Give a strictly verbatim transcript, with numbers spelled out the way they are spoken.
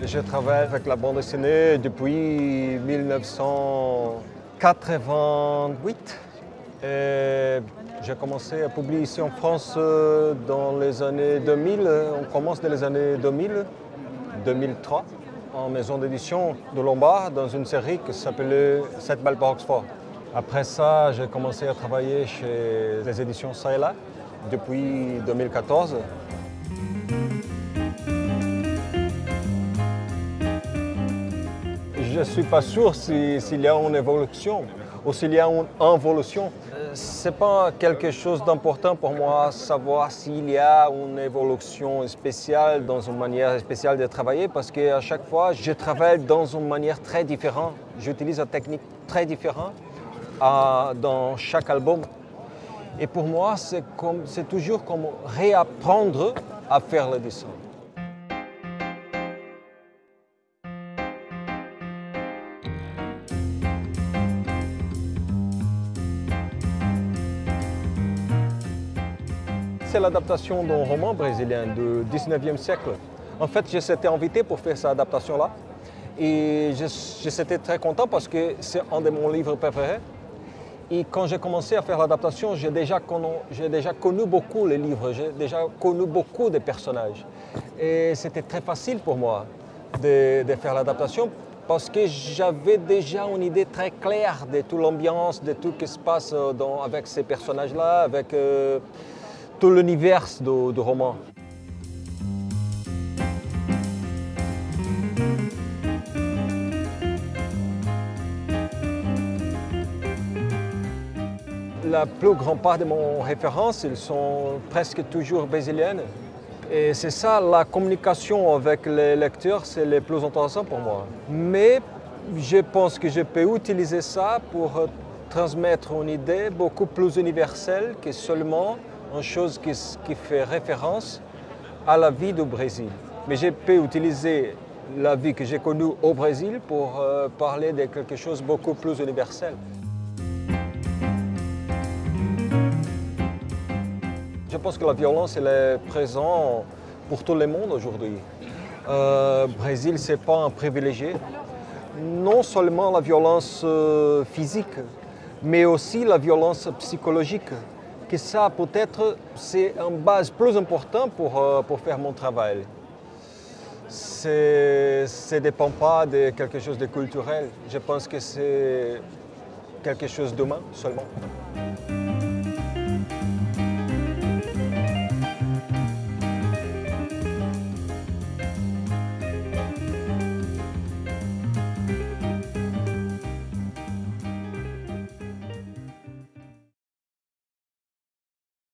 Je travaille avec la bande dessinée depuis mille neuf cent quatre-vingt-huit. Et j'ai commencé à publier ici en France dans les années deux mille. On commence dans les années deux mille, deux mille trois, en maison d'édition de Lombard, dans une série qui s'appelait sept balles par Oxford. Après ça, j'ai commencé à travailler chez les éditions Ça et Là depuis deux mille quatorze. Je ne suis pas sûr s'il si, y a une évolution ou s'il y a une involution. Ce n'est pas quelque chose d'important pour moi savoir s'il y a une évolution spéciale dans une manière spéciale de travailler parce qu'à chaque fois, je travaille dans une manière très différente. J'utilise une technique très différente euh, dans chaque album. Et pour moi, c'est comme, c'est toujours comme réapprendre à faire le dessin. C'est l'adaptation d'un roman brésilien du dix-neuvième siècle. En fait, j'étais invité pour faire cette adaptation-là. Et j'étais très content parce que c'est un de mes livres préférés. Et quand j'ai commencé à faire l'adaptation, j'ai déjà, déjà connu beaucoup les livres, j'ai déjà connu beaucoup de personnages. Et c'était très facile pour moi de, de faire l'adaptation parce que j'avais déjà une idée très claire de toute l'ambiance, de tout ce qui se passe dans, avec ces personnages-là, avec euh, tout l'univers du, du roman. La plus grande part de mes références, elles sont presque toujours brésiliennes. Et c'est ça, la communication avec les lecteurs, c'est le plus intéressant pour moi. Mais je pense que je peux utiliser ça pour transmettre une idée beaucoup plus universelle que seulement une chose qui, qui fait référence à la vie du Brésil. Mais je peux utiliser la vie que j'ai connue au Brésil pour euh, parler de quelque chose de beaucoup plus universel. Je pense que la violence elle est présente pour tout le monde aujourd'hui. Euh, Brésil, ce n'est pas un privilégié. Non seulement la violence euh, physique, mais aussi la violence psychologique. Que ça, peut-être, c'est une base plus importante pour, euh, pour faire mon travail. Ça ne dépend pas de quelque chose de culturel. Je pense que c'est quelque chose d'humain seulement.